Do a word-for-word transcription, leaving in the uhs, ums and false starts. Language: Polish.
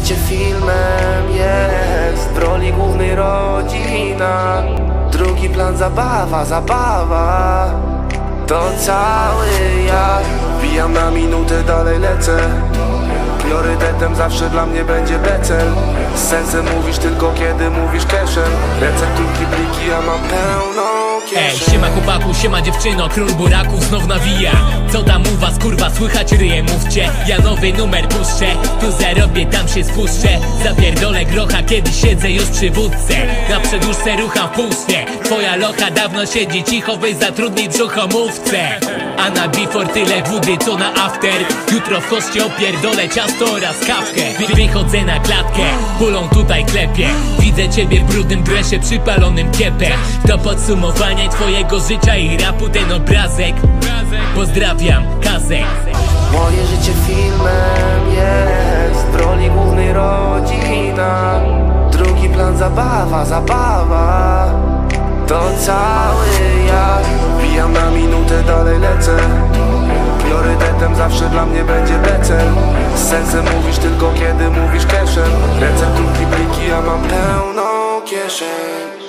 życie filmem jest, w roli głównej rodzina. Drugi plan zabawa, zabawa. To cały ja. Wbijam na minutę, dalej lecę. Priorytetem zawsze dla mnie będzie becel. Z sensem mówisz tylko kiedy mówisz cashem. Recepturki, pliki, ja mam pełną kieszeń. Ej, siema chłopaku, siema dziewczyno, król buraków znów nawija. Co tam u was, kurwa, słychać ryje, mówcie. Ja nowy numer puszczę, tu zarobię, tam się spuszczę. Zapierdolę grocha, kiedy siedzę już przy wódce. Na przedłużce rucham w półśnie. Twoja locha dawno siedzi cicho, weź zatrudnij brzuchomówcę. A na before tyle wody co na after. Jutro w koście opierdolę ciasto oraz kawkę. Wy Wychodzę na klatkę, pulą tutaj klepię. Widzę ciebie w brudnym dresie, przypalonym kiepem. Do podsumowania twojego życia i rapu ten obrazek. Pozdrawiam, Kazek. Moje życie filmem jest, w roli głównej rodzina. Drugi plan zabawa, zabawa. To cały ja. Wbijam na minutę, dalej lecę. Priorytetem zawsze dla mnie będzie becel. Z sensem mówisz tylko kiedy mówisz cashem. Recepturki, pliki, ja mam pełną kieszeń.